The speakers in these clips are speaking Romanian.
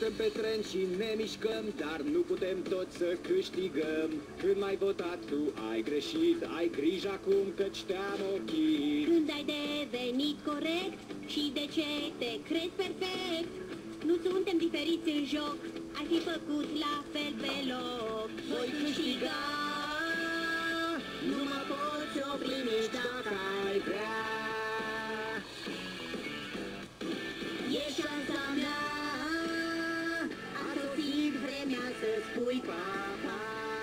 stăm pe tren și ne mișcăm, dar nu putem tot să câștigăm. Când m-ai votat tu ai greșit, ai grijă acum căci te-am ochit. Când ai devenit corect și de ce te crezi perfect, nu suntem diferiți în joc, ai fi făcut la fel pe loc. Voi câștiga, nu mă poți opri nici dacă ai vrea. e șansa mea, a sosit vremea să spui pa-pa.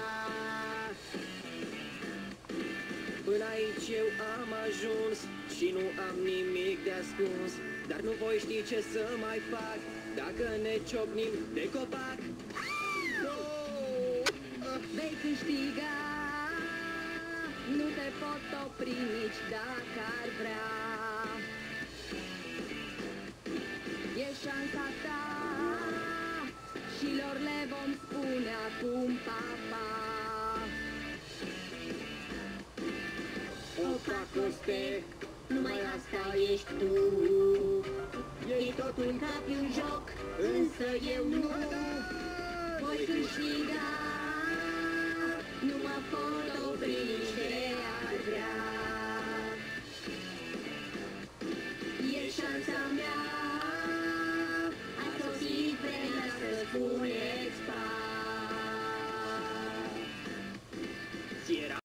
Până aici eu am ajuns și nu am nimic de ascuns, dar nu voi ști ce să mai fac dacă ne ciocnim de copac. Vei câștiga, nu te pot opri nici dacă ar vrea. E șansa ta și lor le vom spune acum pa-pa. Opa, Coste, Numai asta ești tu. Ei totul în cap un joc, însă eu nu. Voi câștiga, nu mă pot opri nici de